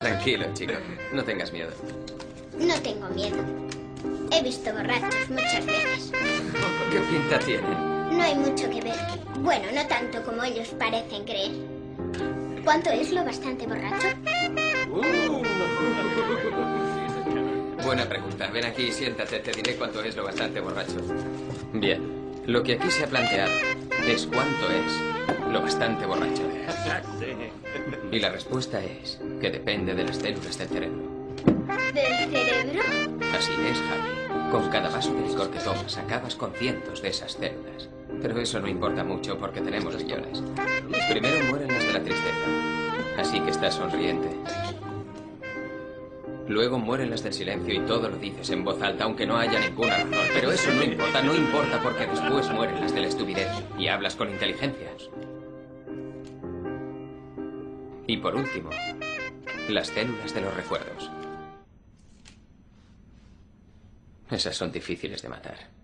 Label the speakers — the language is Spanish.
Speaker 1: Tranquilo, chico. No tengas miedo.
Speaker 2: No tengo miedo. He visto borrachos muchas veces.
Speaker 1: ¿Qué pinta tienen?
Speaker 2: No hay mucho que ver. Bueno, no tanto como ellos parecen creer. ¿Cuánto es lo bastante borracho?
Speaker 1: Buena pregunta. Ven aquí, siéntate. Te diré cuánto es lo bastante borracho. Bien. Lo que aquí se ha planteado es cuánto es lo bastante borracho. Y la respuesta es que depende de las células del cerebro.
Speaker 2: ¿Del cerebro?
Speaker 1: Así es, Javi. Con cada vaso de licor que tomas, acabas con cientos de esas células. Pero eso no importa mucho porque tenemos millones. Primero mueren las de la tristeza. Así que estás sonriente. Luego mueren las del silencio y todo lo dices en voz alta, aunque no haya ninguna razón. Pero eso no importa porque después mueren las de la estupidez y hablas con inteligencia. Y por último, las células de los recuerdos. Esas son difíciles de matar.